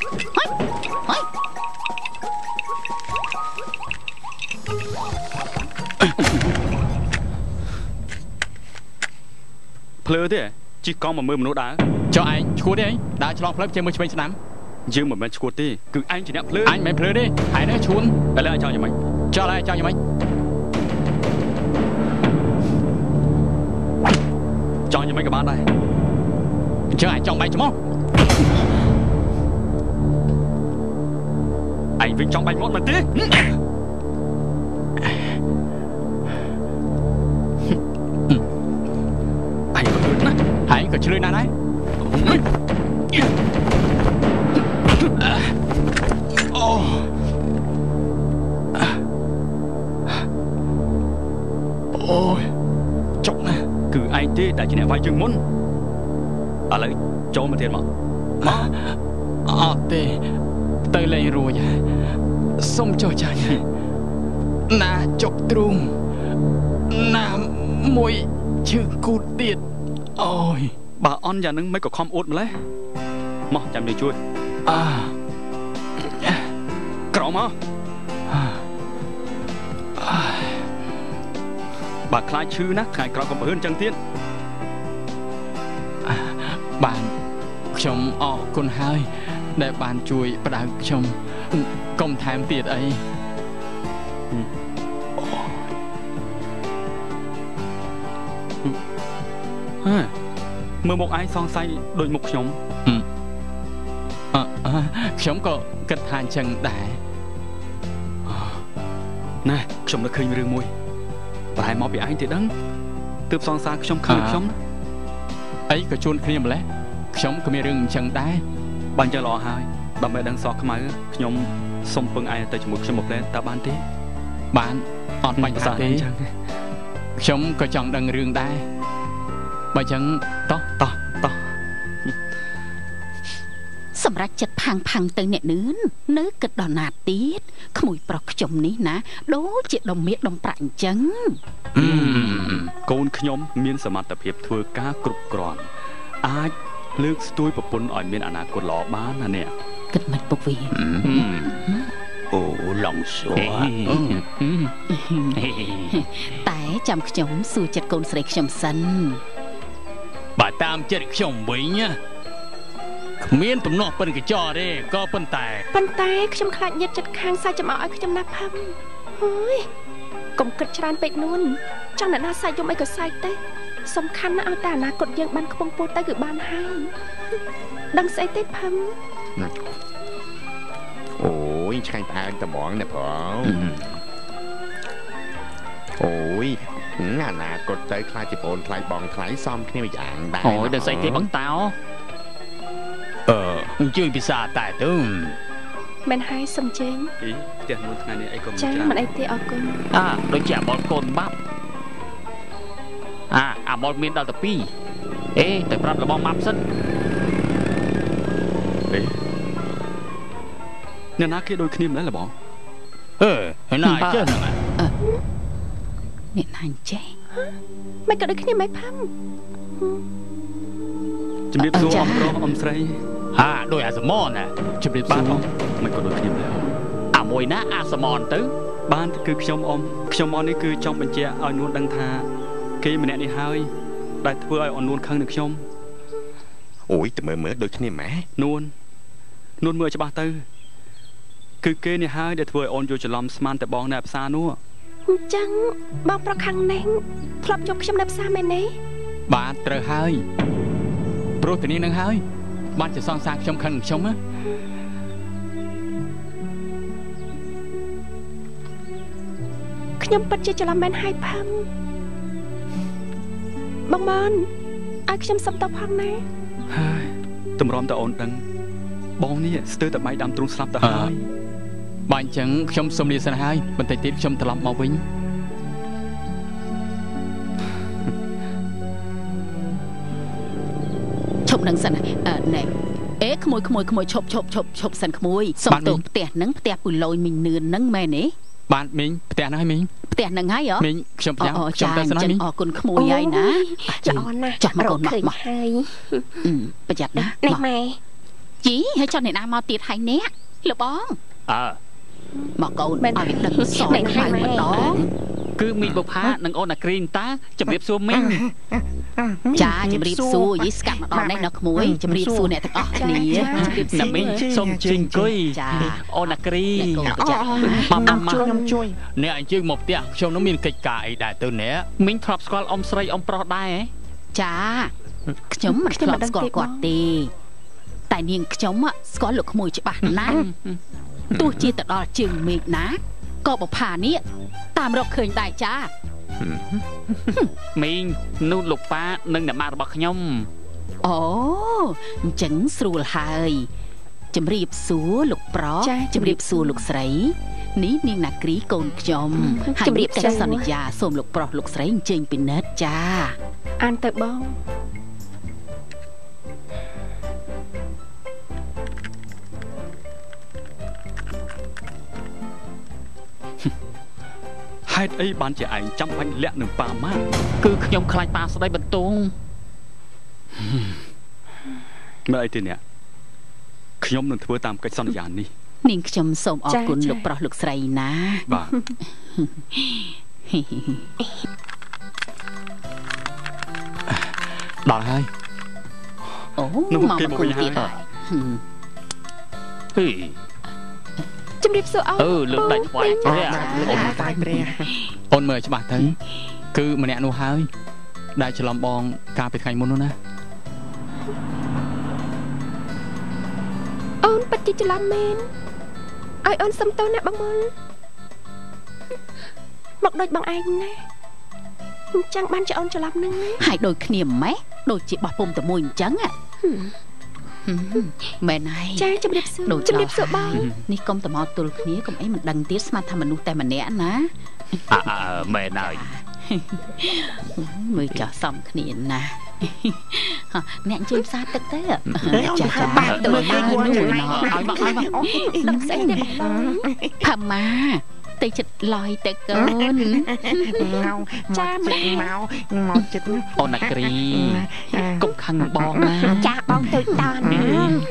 ភ្លើទេជីកង់មកមើលមនុស្សដើរចុះឯងឈួតទេដើរឆ្លងផ្លូវចេញមើលឆ្វេងស្ដាំយើងមិនមែនឈួតទេគឺឯងជាអ្នកភ្លើអញមិនភ្លើទេឯងនេះឈួនឥឡូវចង់យ៉ាងម៉េចចុះឥឡូវចង់យ៉ាងម៉េចចង់យ៉ាងម៉េចក៏បានដែរអញ្ចឹងឯងចង់បែកច្មោះឯងវិញចង់បែកមាត់មែនទេឯងក៏ឆ្លឿនណាស់ដែរអូយចុកណាគឺឯងទេដែលជាអ្នកវាយយើងមុនឥឡូវចូលមកទៀតមកអត់ទេទៅលេងរួចសុំចុះចាញ់ណាចុកទ្រូងណាមួយឈឺគូតទៀតអូយបើអន់យ៉ាងនឹងមិនក៏ខំអួតម្លេះមកចាំយើងជួយក្រមកបើខ្លាចឈឺណាថ្ងៃក្រោយកុំហ៊ានចឹងទៀតបានខ្ញុំអរគុណហើយដែលបានជួយផ្ដៅខ្ញុំកុំថែមទៀតអីមើលមុខឯងសង្ស័យដូចមុខខ្ញុំខ្ញុំក៏គិតថាអញ្ចឹងដែរណែខ្ញុំនឹកឃើញរឿងមួយប្រហែលមកពីឯងទេដឹងទើបសង្សារខ្ញុំខឹងខ្ញុំអីក៏ជួនគ្នាម្លេះខ្ញុំក៏មានរឿងអញ្ចឹងដែរបើអញ្ចឹងល្អហើយដើម្បីដឹងសក់ខ្មៅខ្ញុំសុំពឹងឯងទៅជាមួយខ្ញុំមកផ្លែតើបានទេបានអត់បញ្ហាទេខ្ញុំក៏ចង់ដឹងរឿងដែរបើអញ្ចឹងតោះសម្រាប់ចិត្តផាំងទៅអ្នកនឿននៅគិតដល់ណាទៀតក្មួយប្រុសខ្ញុំនេះណាដូចជាដុំមាសដុំប្រាក់អញ្ចឹងកូនខ្ញុំមានសមត្ថភាពធ្វើការគ្រប់គ្រាន់អាចលើកស្ទួយប្រពន្ធឲ្យមានអនាគតល្អបានណាអ្នកគិតមិនពុកវីអូឡងសួរតែចាំខ្ញុំសួរចិត្តកូនស្រីខ្ញុំសិនបើតាមចិត្តខ្ញុំវិញគ្មានទំនាស់ប៉ិនកញ្ចក់ទេក៏ប៉ុន្តែខ្ញុំខ្លាចញាតិចិត្តខាងសាច់ចំអកឲ្យខ្ញុំណាផឹមអើយកុំគិតច្រើនពេកនួនចង់អ្នកណាសាច់យំអីក៏សាច់ទៅសំខាន់ណាស់ឲ្យតែអនាគតយើងបានខ្ពង់ពោះទៅគឺបានហើយដឹងស្អីទេផឹមអូយឆ្ងាញ់ផ្អើលត្មងណាផងអូយអនាគតទៅខ្លាចជាប្អូនខ្លាចបងខ្លាចសមគ្នាយ៉ាងដែរអូយដឹងស្អីទេបងតោជួយពិសាតែទៅមិនហើយសំជើញផ្ទះមួយថ្ងៃនេះអីក៏មិនច្រើនមិនអីទេអរគុណដូចជាអាបលកូនបាប់អាបលមានដល់តែ2ទៅប្រាប់របស់ម៉ាប់សិនអ្នកណាគេដូចគ្នាម្ល៉េះលបងណាចេះហ្នឹងអ្នកណាចេះមិនក៏ដូចគ្នាមិនផឹមជំរាបសួរអ៊ំប្រុសអ៊ំស្រីដោយអាសមនណាជំរាបសួរមិនក៏ដូចគ្នាម្ល៉េះមួយណាអាសមនទៅបានគឺខ្ញុំអ៊ំនេះគឺចង់បញ្ជាក់ឲ្យនួនដឹងថាគេម្នាក់នេះហើយដែលធ្វើឲ្យអ៊ំនួនខឹងនឹងខ្ញុំអូយតែមើលដូចគ្នាម៉ែនួនមើលច្បាស់ទៅគឺគេនេះហើយដែលធ្វើឲ្យអូនយល់ច្រឡំស្មានតែបងនៅផ្សារនោះអញ្ចឹងបងប្រុសខាងនេះធ្លាប់យកខ្ញុំនៅផ្សារមែនទេបាទត្រូវហើយព្រោះតែនេះនឹងហើយបានជាសង្សារខ្ញុំខឹងនឹងខ្ញុំណាខ្ញុំពិតជាច្រឡំមែនហើយផឹមបងមនឲ្យខ្ញុំសុំតបផងណាហើយតម្រាំតអូនដឹងបងនេះស្ទើរតែបែកដាំទ្រូងស្លាប់ទៅហើយបើអញ្ចឹងខ្ញុំសុំលាសិនហើយបន្តិចទៀតខ្ញុំត្រឡប់មកវិញឈប់នឹងសិនណែក្មួយឈប់សិនក្មួយសុំទៅផ្ទះហ្នឹងផ្ទះពូលយមីងនឿនហ្នឹងមែនទេបានមីងផ្ទះហ្នឹងហើយមីងផ្ទះហ្នឹងហើយមីងខ្ញុំផ្ទះខ្ញុំទៅសិនហើយមីងអរគុណក្មួយហើយណាល្អណាស់ចាស់មកកូនមកហើយប្រយ័ត្នណានេះម៉ែ Chí hay cho này nam mau tiệt hay nè lục bóng mà cậu ai biết đừng soi hai một đó cứ mi bộc phá nâng ôn là green ta chấm điệp xua minh cha chấm điệp xua với scam đó này nó muối chấm điệp xua này thật nè nằm minh sông trình cối ôn là green mà nè anh chưa một tiếng trong nó miền kịch cải đại từ nè minh thọp squal ông sray ông pro đai ấy cha chấm mặt thọp squal quạt tì tại niềng chấm á có lục mùi chữ bạc ná tôi chia từ đó chừng mịt ná có bọc hà ní tạm rọc khơi đại cha mình nu lục pa nâng để mà bọc nhom ồ chẳng sưu hài chấm riệp xúa lục pro chấm riệp xúa lục sấy ní niềng nà krí côn chom chấm riệp cái sòn già xôm lục pro lục sấy trên pin nét cha ăn tới bông hai ấy bán trẻ ảnh chăm phanh lẹ nửa pa má cứ nhom khai pa sau đây bận tungเมื่อไอ้ทีเนี้ยขยมหนึ่งทั่วตามcái sòn giàนี่นิ่งขยมส่งออกกุนลูกปลอกลูกใส่นะบ้าด่าให้โอ้มาคุยตีได้เฮ้ยจำรีบสู้เอาเลือกได้ถวายเลยอ่ะตายไปเลยโอนเมื่อใช่ป่ะทั้งคือมันเนี่ยนูหายได้ฉลองบองการไปไข่มุนนู้นนะអូនពិតជាច្រឡំមែនឲ្យអូនសុំទោសណាបងមុលមកដូចបងឯងណាអញ្ចឹងបានជាអូនច្រឡំនឹងណាហើយដូចគ្នាម៉េះដូចជាបោះពុំតែមួយអញ្ចឹងមែនហើយចាជំរាបសួរជំរាបសួរបងនេះកុំតមកទល់គ្នាកុំអីមិនដឹងទៀតស្មានថាមនុស្សតែម្នាក់ណាមែនហើយមើលចាស់សំគ្នាណាអ្នកជួយផ្សារទឹកទេចាចាបាក់ទៅមួយឲ្យមកដឹងស្អីទេផាម៉ាទៅចិត្តឡយទៅកូនចាមកចិត្តអូនណាគ្រីកុំខឹងបងណាចាបងទៅតាណា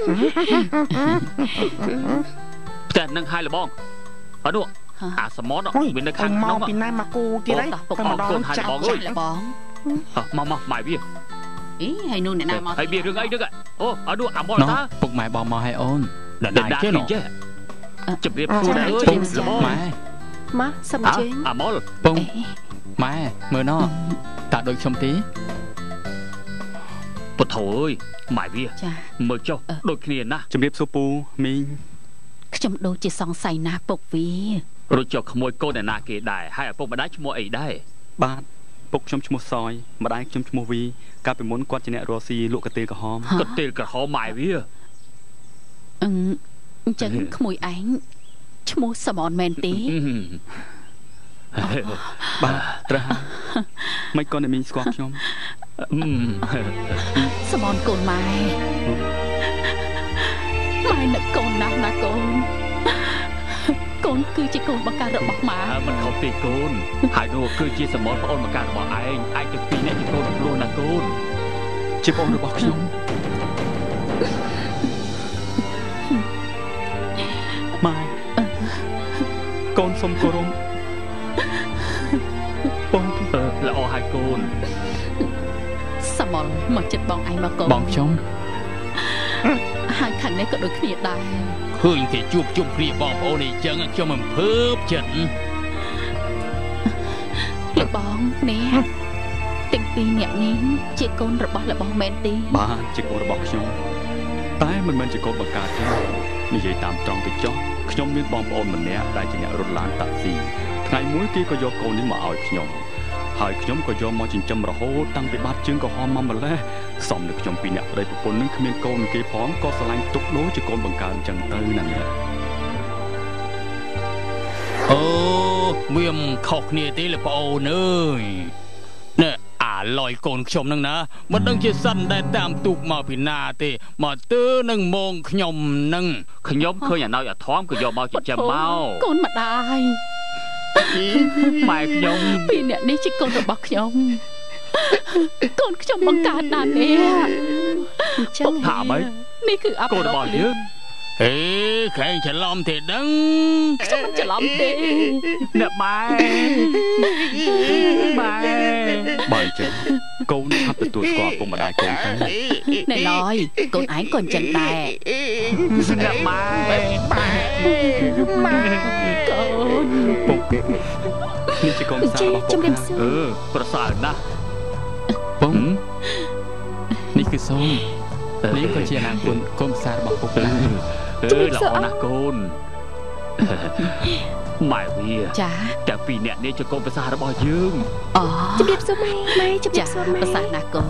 តែនឹងហើយលបងអត់នោះអាសមតវានៅខាងក្នុងមកពីណាមកគូទៀតហើយទៅមកកូនហើយបងអើយបងមកម៉ែវាអីហើយនោះអ្នកណាមកហើយវារឿងអីហ្នឹងអូអត់នោះអាមកតើពុកម៉ែបងមកឲ្យអូនដល់ចេះនោះជម្រាបសួរដែរអើយម៉ែមកសំជើញអាមុលពងម៉ែមើលណោះតាដូចខ្ញុំទេពុទ្ធអើយម៉ែវាមើលចុះដូចគ្នាណាស់ជំរាបសួរពូមីងខ្ញុំដូចជាសង្ស័យណាស់ពុកវារួចចុះក្មួយកូនឯណាគេដែរហើយឪពុកម្ដាយឈ្មោះអីដែរបាទពុកខ្ញុំឈ្មោះសយម្ដាយខ្ញុំឈ្មោះវីកាលពីមុនគាត់ជាអ្នករស់ស៊ីលក់កាទៀលក្រហមកទៀលក្រហមម៉ែវាអញ្ចឹងក្មួយឯងឈ្មោះសមនមែនទេបាទត្រូវមិនគាត់តែមីងស្គាល់ខ្ញុំសមនកូនម៉ែនឹកកូនណាស់ណាកូនកូនគឺជាកូនបង្កើតរបស់ម៉ែមិនខុសទេកូនហើយនោះគឺជាសមនប្អូនបង្កើតរបស់ឯងទាំងពីរនាក់ជាកូនរបស់ខ្លួនណាកូនជាបងរបស់ខ្ញុំម៉ែកូនសុំគោរពបងល្អហើយកូនសមនមកចិត្តបងឯងមកកូនបងខ្ញុំហើយខាងនេះក៏ដូចគ្នាដែរឃើញគេជួបជុំគ្នាបងប្អូនអីចឹងខ្ញុំមិនភើបចិត្តលោកបងនេះទាំងពីរអ្នកនេះជាកូនរបស់លោកបងមែនទេបាទជាកូនរបស់ខ្ញុំតែមិនមែនជាកូនបង្កើតទេនិយាយតាមត្រង់ទៅចុះខ្ញុំមានបងប្អូនម្នាក់ដែលជាអ្នករត់ឡានតាក់ស៊ីថ្ងៃមួយគេក៏យកកូននេះមកឲ្យខ្ញុំហើយខ្ញុំក៏យកមកចិញ្ចឹមរហូតតាំងពីបាត់ជើងក៏ហមមកម្លេះសំនៅខ្ញុំពីអ្នកប្តីប្រពន្ធនឹងគ្មានកូនគេផងក៏ស្រឡាញ់ទុកដូចជាកូនបង្កើតអញ្ចឹងទៅណានេះអូវាមិនខុសគ្នាទេលោកប្អូនអើយណែអាឡយកូនខ្ញុំនឹងណាមិនដឹងជាសិនដែលតាមទូកមកពីណាទេមកទើនឹងមងខ្ញុំនឹងខ្ញុំឃើញអាណោចអាធំក៏យកមកចិញ្ចឹមមកកូនម្ដាយម៉ែខ្ញុំពីរអ្នកនេះជាកូនរបស់ខ្ញុំកូនខ្ញុំបង្កើតណាស់នេះអញ្ចឹងថាម៉េចនេះគឺអបកូនរបស់យើងហេខែងច្រឡំទេដឹងខ្ញុំមិនច្រឡំទេអ្នកម៉ែម៉ែបើអញ្ចឹងកូនឆាប់ទទួលស្គាល់ពុកម្ដាយកូនទៅណែឡយកូនឯងក៏អញ្ចឹងដែរអ្នកម៉ែកូនពុកនេះជាកូនសារបស់ពុកណាប្រសើរណាស់ពុកនេះគឺសូមនេះក៏ជាអនាគតកូនសាររបស់ពុកដែរល្អណាស់កូនម៉ែវាចាតែពីរអ្នកនេះជាកូនប្រសារបស់យើងអូជំរាបសួរម៉ែម៉ែជំរាចាបសួរម៉ែប្រសាណាកូ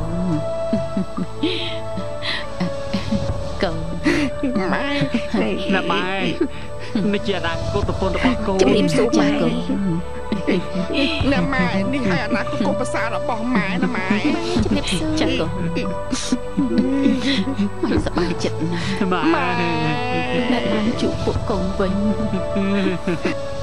នកូនម៉ែណាម៉ែនេះជាអនាគតប្រពន្ធរបស់កូនជំរាបសួរចាម៉ែកូនណាម៉ែនេះហើយអនាគតកូនប្រសារបស់ម៉ែណាម៉ែជំរាបសួរចាកូនម៉ែសប្បាយចិត្តណាស់ម៉ែដែលបានជួបពួកកូនវិញ